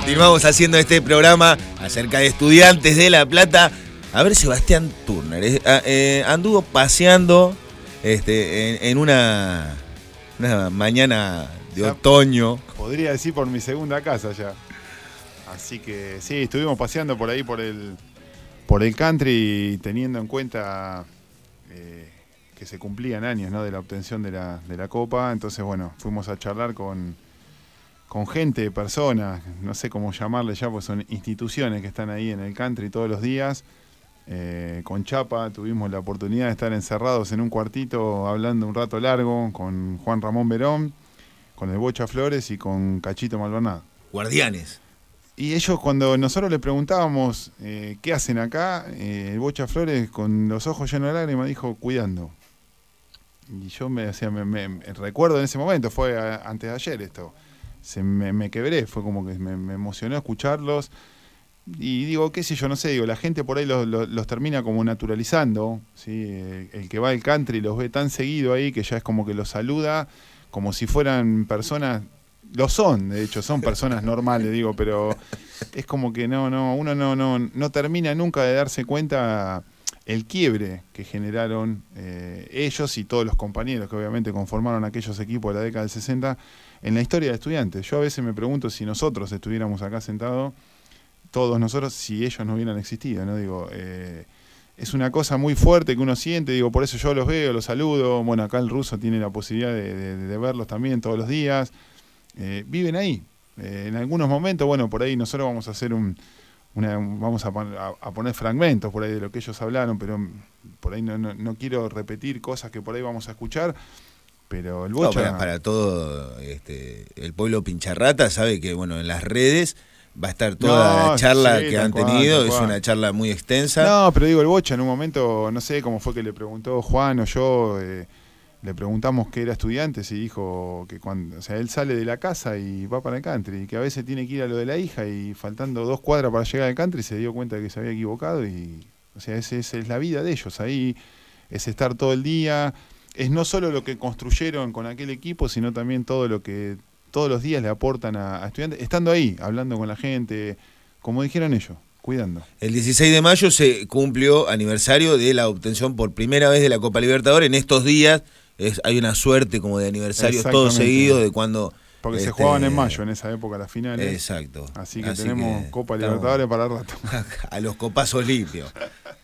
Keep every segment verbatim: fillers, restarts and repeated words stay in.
Continuamos haciendo este programa acerca de Estudiantes de La Plata. A ver, Sebastián Turner eh, eh, anduvo paseando este, en, en una, una mañana de ya otoño. Podría decir por mi segunda casa ya. Así que sí, estuvimos paseando por ahí por el, por el country, teniendo en cuenta eh, que se cumplían años, ¿no?, de la obtención de la, de la Copa. Entonces, bueno, fuimos a charlar con... con gente, personas, no sé cómo llamarle ya, pues son instituciones que están ahí en el country todos los días. Eh, con Chapa tuvimos la oportunidad de estar encerrados en un cuartito hablando un rato largo con Juan Ramón Verón, con el Bocha Flores y con Cachito Maldonado. Guardianes. Y ellos, cuando nosotros les preguntábamos eh, qué hacen acá, eh, el Bocha Flores con los ojos llenos de lágrimas dijo, cuidando. Y yo me, o sea, me, me, me recuerdo en ese momento, fue a, antes de ayer esto. Se me, me quebré, fue como que me, me emocionó escucharlos y digo, qué sé yo, no sé, digo, la gente por ahí los, los, los termina como naturalizando, ¿sí? El, el que va al country los ve tan seguido ahí que ya es como que los saluda como si fueran personas, lo son, de hecho, son personas normales, digo, pero es como que no, no, uno no, no, no termina nunca de darse cuenta el quiebre que generaron eh, ellos y todos los compañeros que obviamente conformaron aquellos equipos de la década del sesenta en la historia de Estudiantes. Yo a veces me pregunto si nosotros estuviéramos acá sentados, todos nosotros, si ellos no hubieran existido, ¿no? Digo, eh, es una cosa muy fuerte que uno siente, digo, por eso yo los veo, los saludo. Bueno, acá el ruso tiene la posibilidad de, de, de verlos también todos los días. Eh, viven ahí. Eh, en algunos momentos, bueno, por ahí nosotros vamos a hacer un... Una, vamos a, a, a poner fragmentos por ahí de lo que ellos hablaron, pero por ahí no, no, no quiero repetir cosas que por ahí vamos a escuchar, pero el Bocha... No, para, para todo este, el pueblo pincharrata sabe que bueno, en las redes va a estar toda no, la charla sí, que han cual, tenido, es una charla muy extensa. No, pero digo, el Bocha en un momento, no sé cómo fue que le preguntó Juan o yo... Eh, le preguntamos qué era Estudiantes y dijo que cuando, o sea, él sale de la casa y va para el country, y que a veces tiene que ir a lo de la hija y faltando dos cuadras para llegar al country se dio cuenta de que se había equivocado y, o sea, esa es, es la vida de ellos, ahí es estar todo el día, es no solo lo que construyeron con aquel equipo, sino también todo lo que todos los días le aportan a, a Estudiantes, estando ahí, hablando con la gente, como dijeron ellos. Cuidando. El dieciséis de mayo se cumplió aniversario de la obtención por primera vez de la Copa Libertadores. En estos días es, hay una suerte como de aniversarios todos seguidos de cuando... Porque este, se jugaban en mayo en esa época las finales. Exacto. Así que Así tenemos que Copa Libertadores para rato. A los copazos limpios.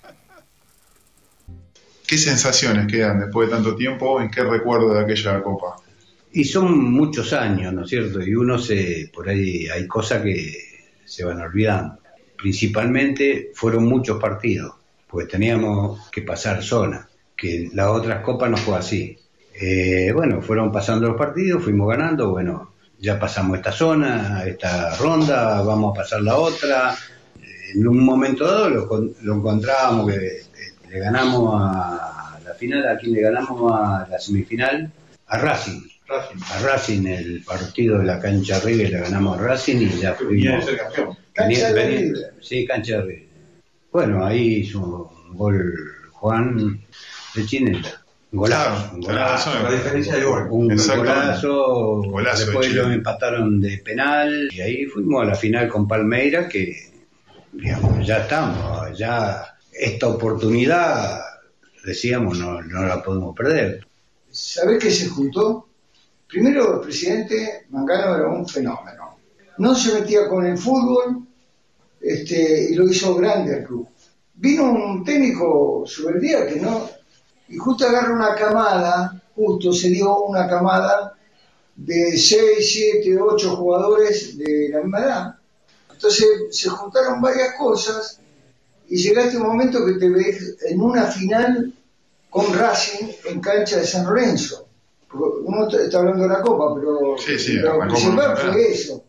¿Qué sensaciones quedan después de tanto tiempo? ¿En qué recuerdo de aquella Copa? Y son muchos años, ¿no es cierto? Y uno se... por ahí hay cosas que se van olvidando. Principalmente fueron muchos partidos, pues teníamos que pasar zona, que las otras copas no fue así. Eh, bueno, fueron pasando los partidos, fuimos ganando, bueno, ya pasamos esta zona, esta ronda, vamos a pasar la otra. En un momento dado lo, lo encontrábamos que eh, le ganamos a la final, a quien le ganamos a la semifinal, a Racing. Racing. A Racing, el partido de la cancha River le ganamos a Racing y ya fuimos... Cancha de River. Sí, cancha de River. Bueno, ahí hizo un gol Juan de Chinela. Un golazo. Un golazo. La diferencia de gol. Un golazo. golazo después de lo empataron de penal. Y ahí fuimos a la final con Palmeira, que digamos, ya estamos. Ya esta oportunidad, decíamos, no, no la podemos perder. ¿Sabés qué se juntó? Primero, el presidente Mangano era un fenómeno. No se metía con el fútbol, este, y lo hizo grande al club. Vino un técnico sobre el día que no, y justo agarra una camada, justo se dio una camada de seis, siete, ocho jugadores de la misma edad. Entonces se juntaron varias cosas y llegaste a un momento que te ves en una final con Racing en cancha de San Lorenzo. Uno está hablando de la Copa, pero sí, sí, lo principal fue eso.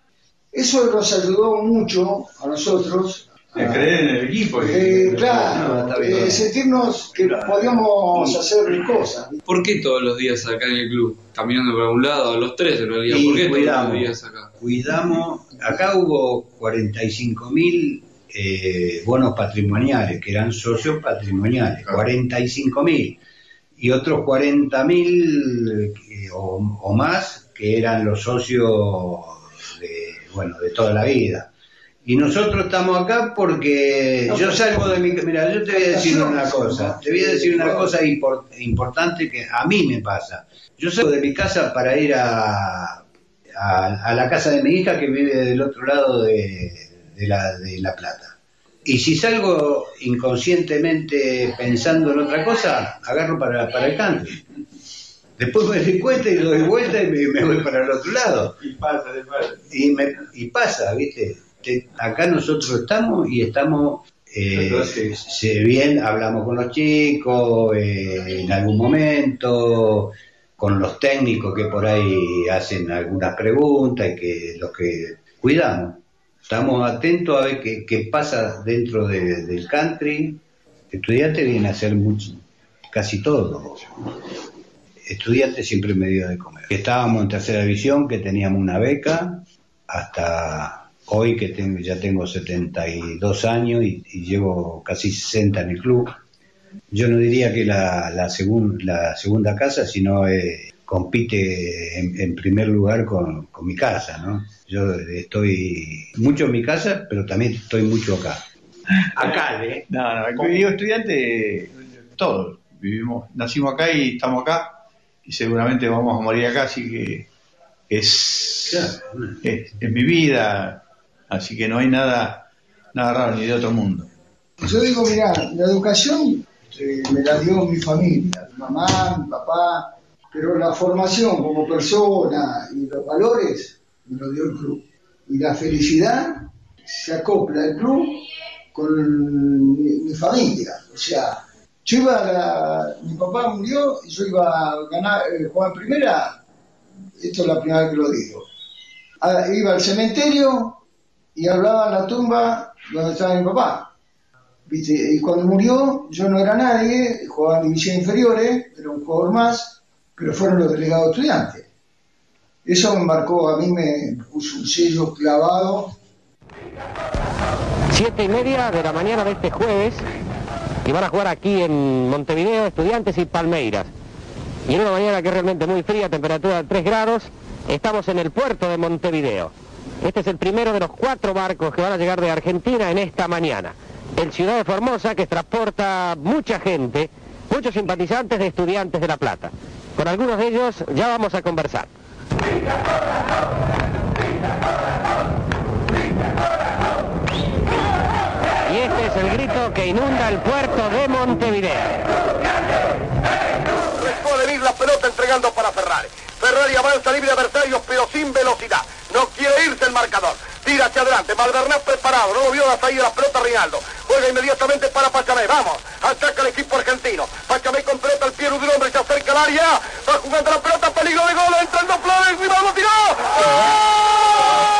Eso nos ayudó mucho a nosotros a creer en el equipo. Eh, que, claro, no, eh, sentirnos que claro, podíamos hacer cosas. ¿Por qué todos los días acá en el club? Caminando para un lado, los tres en realidad. ¿Por qué cuidamos, todos los días acá? Cuidamos, acá hubo cuarenta y cinco mil eh, bonos patrimoniales, que eran socios patrimoniales, claro. cuarenta y cinco mil. Y otros cuarenta mil eh, o, o más, que eran los socios de bueno, de toda la vida. Y nosotros estamos acá porque yo salgo de mi... Mira, yo te voy a decir una cosa, te voy a decir una cosa import, importante que a mí me pasa. Yo salgo de mi casa para ir a, a, a la casa de mi hija que vive del otro lado de, de, la, de La Plata. Y si salgo inconscientemente pensando en otra cosa, agarro para, para el country. Después me doy cuenta y doy vuelta y me, me voy para el otro lado. Y pasa, y pasa. Y, me, y pasa, ¿viste? Acá nosotros estamos y estamos eh, se, bien, hablamos con los chicos eh, en algún momento, con los técnicos que por ahí hacen algunas preguntas y que los que cuidamos. Estamos atentos a ver qué, qué pasa dentro de, del country. Estudiante viene a hacer mucho, casi todo. Estudiante siempre me dio de comer. Estábamos en tercera división, que teníamos una beca, hasta hoy que tengo, ya tengo setenta y dos años y, y llevo casi sesenta en el club. Yo no diría que la, la, segun, la segunda casa, sino eh, compite en, en primer lugar con, con mi casa, ¿no? Yo estoy mucho en mi casa, pero también estoy mucho acá. Acá, ¿eh? No, no, como digo, estudiante, todos vivimos, nacimos acá y estamos acá, y seguramente vamos a morir acá, así que es, claro. es, es mi vida, así que no hay nada, nada raro ni de otro mundo. Yo digo, mirá, la educación eh, me la dio mi familia, mi mamá, mi papá, pero la formación como persona y los valores me lo dio el club. Y la felicidad se acopla el club con mi, mi familia. O sea, yo iba a la, mi papá murió y yo iba a ganar, eh, jugar en primera, esto es la primera vez que lo digo. A, iba al cementerio y hablaba en la tumba donde estaba mi papá. ¿Viste? Y cuando murió, yo no era nadie, jugaba en divisiones inferiores, era un jugador más, pero fueron los delegados estudiantes. Eso me marcó, a mí me puso un sello clavado. Siete y media de la mañana de este jueves, y van a jugar aquí en Montevideo Estudiantes y Palmeiras. Y en una mañana que es realmente muy fría, temperatura de tres grados, estamos en el puerto de Montevideo. Este es el primero de los cuatro barcos que van a llegar de Argentina en esta mañana. El Ciudad de Formosa, que transporta mucha gente, muchos simpatizantes de Estudiantes de La Plata. Con algunos de ellos ya vamos a conversar. Y este es el grito que inunda el puerto de Montevideo. Puede venir la pelota entregando para Ferrari. Ferrari avanza libre de adversarios, pero sin velocidad. No quiere irse el marcador. Tira hacia adelante. Maldernaz preparado. No lo vio la salida de la pelota Rinaldo. Juega inmediatamente para Pachamé. Vamos. Ataca el equipo argentino. Pachamé con pelota al pie de un hombre. Se acerca al área. Va jugando la pelota. Peligro de gol. Entrando Flores. Rinaldo tiró. ¡Gol!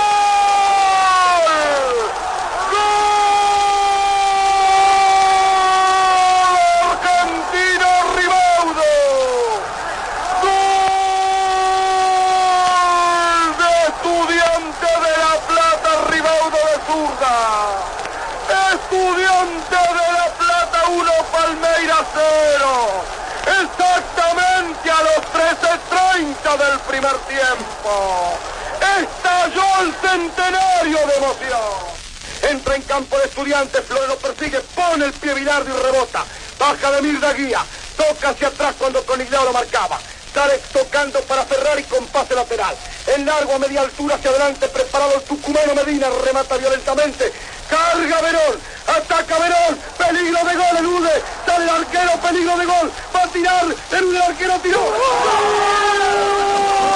Estudiante de La Plata uno, Palmeiras cero. Exactamente a los trece treinta del primer tiempo. Estalló el centenario de emoción. Entra en campo de Estudiantes, Flores lo persigue, pone el pie Bilardo y rebota. Baja de Mirda Guía, toca hacia atrás cuando Coniglao lo marcaba. Sale tocando para Ferrari con pase lateral. En largo a media altura hacia adelante, preparado el tucumano Medina, remata violentamente. Carga Verón, ataca Verón, peligro de gol, elude, sale el arquero, peligro de gol, va a tirar, elude el arquero, tiró. ¡Gol!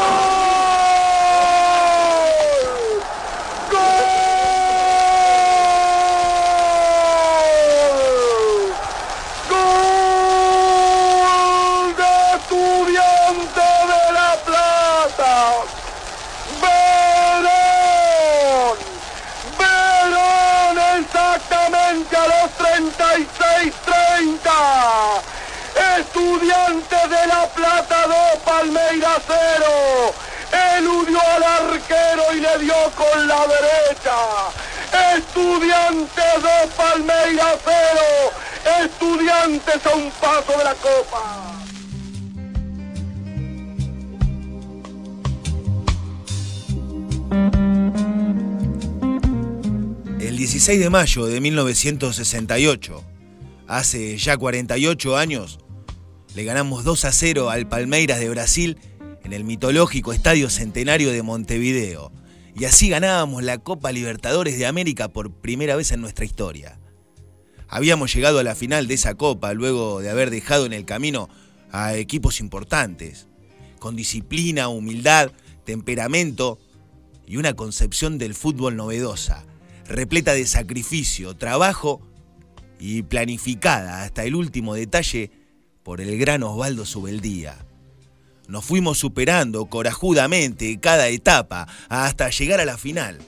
treinta y seis treinta. Estudiantes de La Plata dos, Palmeiras cero. Eludió al arquero y le dio con la derecha. Estudiantes dos, Palmeiras cero. Estudiantes a un paso de la Copa. dieciséis de mayo de mil novecientos sesenta y ocho, hace ya cuarenta y ocho años, le ganamos dos a cero al Palmeiras de Brasil en el mitológico Estadio Centenario de Montevideo. Y así ganábamos la Copa Libertadores de América por primera vez en nuestra historia. Habíamos llegado a la final de esa Copa luego de haber dejado en el camino a equipos importantes, con disciplina, humildad, temperamento y una concepción del fútbol novedosa, repleta de sacrificio, trabajo y planificada hasta el último detalle por el gran Osvaldo Subeldía. Nos fuimos superando corajudamente cada etapa hasta llegar a la final.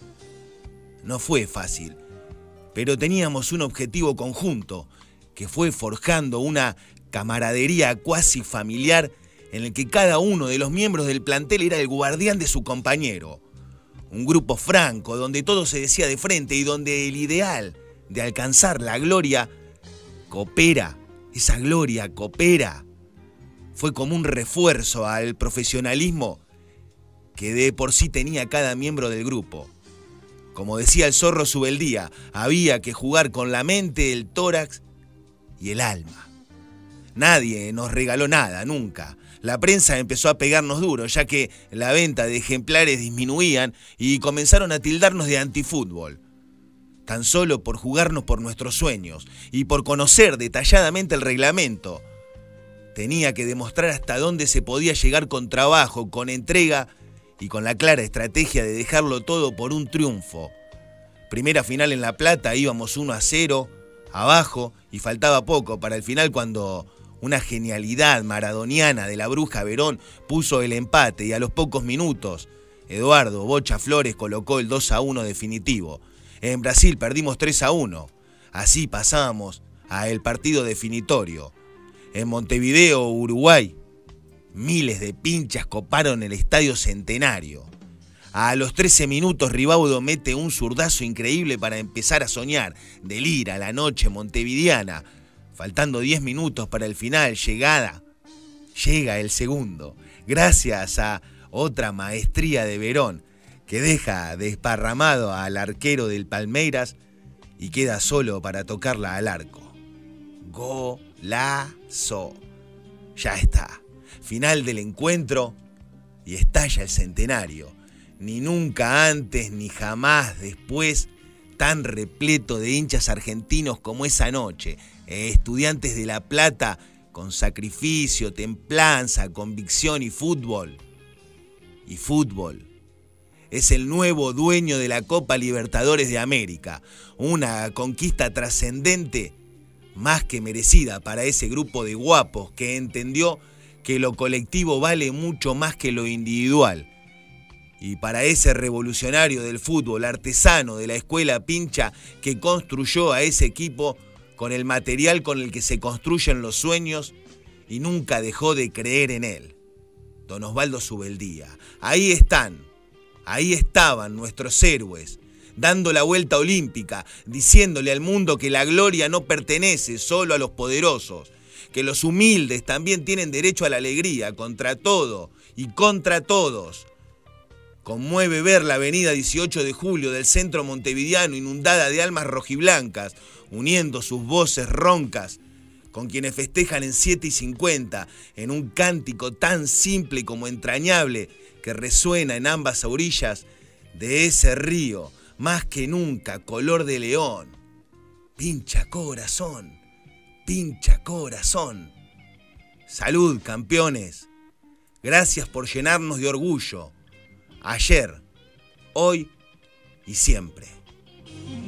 No fue fácil, pero teníamos un objetivo conjunto que fue forjando una camaradería cuasi familiar en el que cada uno de los miembros del plantel era el guardián de su compañero. Un grupo franco donde todo se decía de frente y donde el ideal de alcanzar la gloria coopera, esa gloria coopera. Fue como un refuerzo al profesionalismo que de por sí tenía cada miembro del grupo. Como decía el zorro Subeldía, había que jugar con la mente, el tórax y el alma. Nadie nos regaló nada, nunca. La prensa empezó a pegarnos duro, ya que la venta de ejemplares disminuían y comenzaron a tildarnos de antifútbol. Tan solo por jugarnos por nuestros sueños y por conocer detalladamente el reglamento. Tenía que demostrar hasta dónde se podía llegar con trabajo, con entrega y con la clara estrategia de dejarlo todo por un triunfo. Primera final en La Plata, íbamos uno a cero, abajo, y faltaba poco para el final cuando una genialidad maradoniana de la Bruja Verón puso el empate y a los pocos minutos Eduardo Bocha Flores colocó el dos a uno definitivo. En Brasil perdimos tres a uno. Así pasábamos a el partido definitorio. En Montevideo, Uruguay, miles de pinchas coparon el Estadio Centenario. A los trece minutos Ribaudo mete un zurdazo increíble para empezar a soñar. Delira la noche montevideana. Faltando diez minutos para el final, llegada. Llega el segundo. Gracias a otra maestría de Verón, que deja desparramado al arquero del Palmeiras y queda solo para tocarla al arco. Golazo. Ya está. Final del encuentro y estalla el centenario. Ni nunca antes ni jamás después tan repleto de hinchas argentinos como esa noche. Eh, estudiantes de La Plata con sacrificio, templanza, convicción y fútbol. Y fútbol. Es el nuevo dueño de la Copa Libertadores de América. Una conquista trascendente más que merecida para ese grupo de guapos que entendió que lo colectivo vale mucho más que lo individual. Y para ese revolucionario del fútbol, artesano de la escuela pincha que construyó a ese equipo con el material con el que se construyen los sueños y nunca dejó de creer en él. Don Osvaldo Subeldía. Ahí están, ahí estaban nuestros héroes, dando la vuelta olímpica, diciéndole al mundo que la gloria no pertenece solo a los poderosos, que los humildes también tienen derecho a la alegría, contra todo y contra todos. Conmueve ver la avenida dieciocho de julio del centro montevideano inundada de almas rojiblancas, uniendo sus voces roncas con quienes festejan en siete y cincuenta, en un cántico tan simple como entrañable que resuena en ambas orillas de ese río, más que nunca color de león. Pincha corazón, pincha corazón. Salud, campeones. Gracias por llenarnos de orgullo. Ayer, hoy y siempre.